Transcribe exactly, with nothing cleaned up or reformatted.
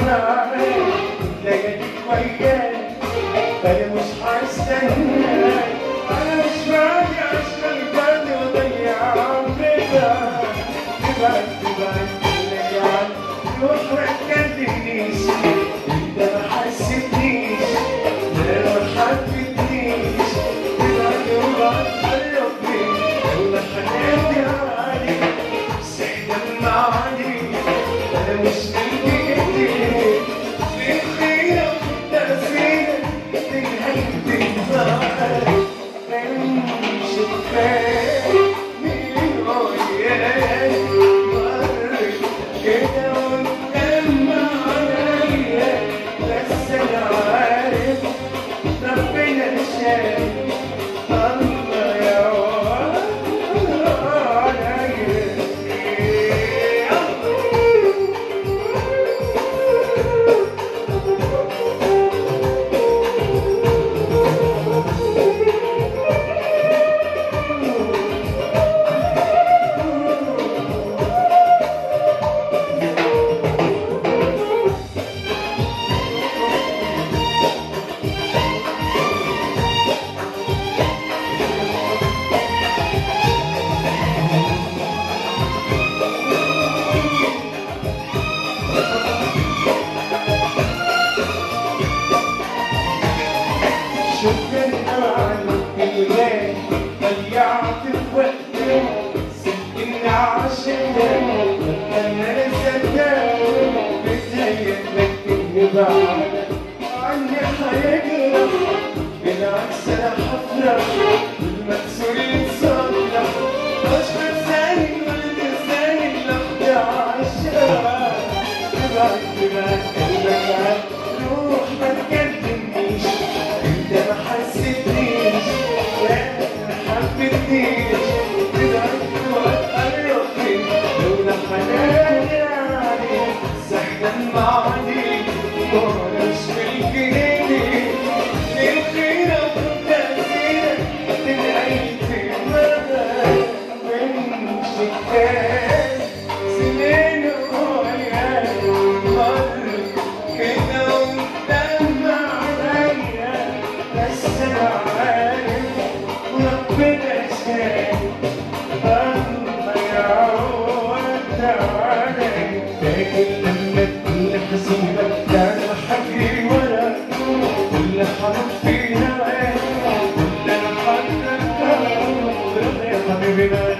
معاك لياليك وياك انا مش هستناك انا مش راضي عشان الفرد وضيع عمري تبعد تبعد تبعد عني روح ما تكلمنيش انت ما حسيتنيش لا ما حبيتنيش تبعد وبعد قربني لولا حناني عليك سحنا معاني انا مش قلبي ايديك ليه خيرك تأثيرك تنهيتك معاك امشي كفاية مين وياك مرت كده ومكمل عليا بس انا عارف ربنا شايف الله يا شكرا على الغالي ضيعت في وقتي سبتني عشانك انا صدقت بتهيألك اني بعدك عني هيجرح بالعكس انا هفرح بالمكسور يتصلح مش بتساني ولا تنساني لحظة عشان تبعد تبعد قلبك عاد روح ما تكلمنيش انت ما حسيتنيش لا ما حبيتنيش تبعد وتقربني لولا حناني عليك سحنا معانيك وانا مش ملك ايديك ليه خيرك وتأثيرك تنعيتي معاك وامشي كفاية سنين وياك مرت كده ومدمع عليا بس انا عارف وربنا شايف الله يعوض عليك فاكر لما تكون حزينة انا حجري وراك كل حرف في هواك كل انا حضرتك يا حبيبي